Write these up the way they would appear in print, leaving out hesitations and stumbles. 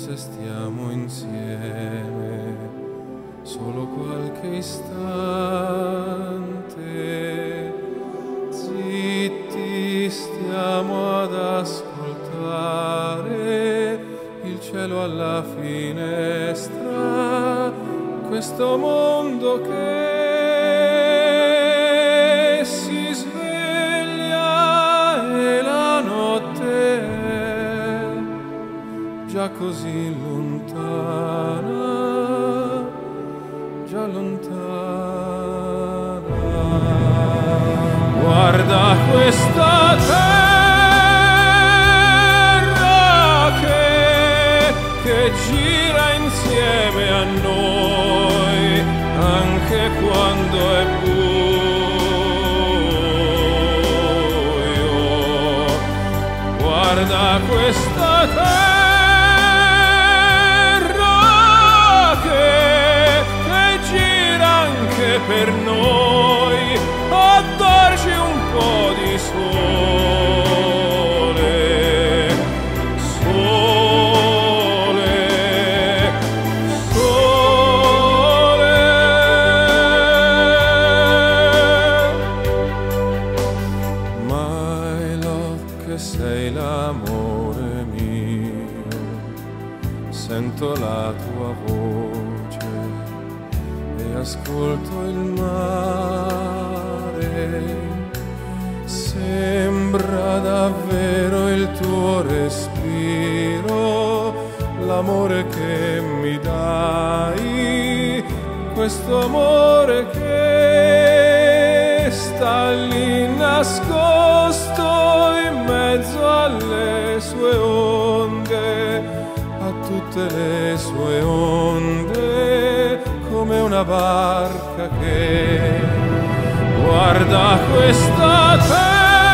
se stiamo insieme solo qualche istante. Zitti stiamo ad ascoltare il cielo alla finestra, questo mondo che si sveglia e la notte è già così lontana, già lontana. Guarda questa terra che gira insieme a noi anche quando è buio. Guarda questa terra che gira anche per noi, addarci un po' di sole, sole, sole. My love, che sei l'amore mio, sento la tua voce e ascolto il mare. Sembra davvero il tuo respiro, l'amore che mi dai, questo amore che sta lì nascosto in mezzo alle sue onde, a tutte le sue onde, come una barca che guarda questa terra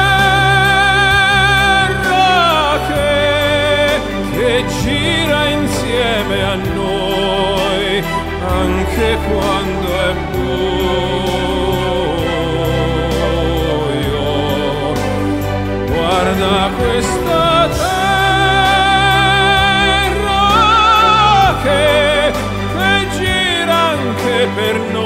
che gira insieme a noi anche quando è buio. Guarda questa terra che gira anche per noi